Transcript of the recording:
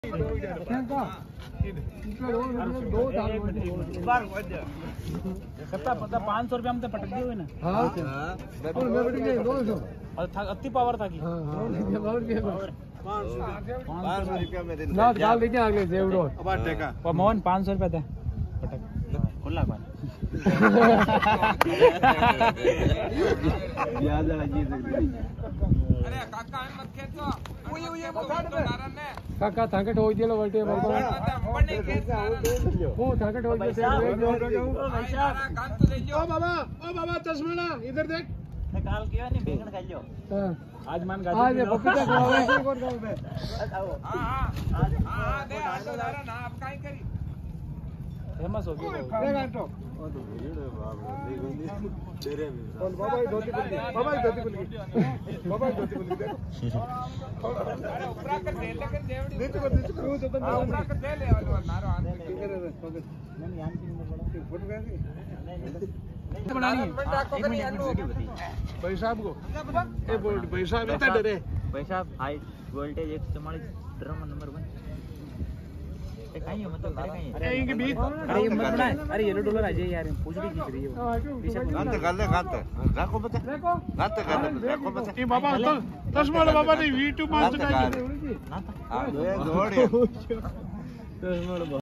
पता 500 रुपया में तो पटक दिए हुए ना। हाँ और अति पावर था कि 500 रुपया में दिन ना डाल दीजिए आगे जेवरो अब टेका और मोहन 500 रुपया था पटक खुला कौन याद आ जी अरे काका मत खेचो उये बता दे काका थाके ठोक दियो वल्टे बाबा बने खेच वो थाके ठोक दियो कान तो ले ओ बाबा चश्मा इधर देख काल किया नहीं बेगन खा लियो आज मान गाजर आज पपीता खाओ कौन खाओ बे हां दे आटो दारा ना आप काई करी फेमस हो गया देख आटो तेरे और बाबा धोती खुल गई बाबा धोती खुल गई अरे ऊपर कर दे लेकिन देवड़ी नीचे कर वो तो बंद ऊपर कर दे ले वालो नारो आन नहीं यान की में फुट गई बनानी है भाई साहब को ए भाई साहब इतना डरे भाई साहब हाई वोल्टेज 144 ड्रम नंबर 1 कहीं मतलब अरे इनके बीच अरे ये मत बनाए अरे येलो डॉलर आ जाए यार पूछ भी खींच रही है गाते गाते गाते राखो बता गाते गाते राखो बता ये बाबा तो चश्मा बाबा ने V2 मार चुका है हां दौड़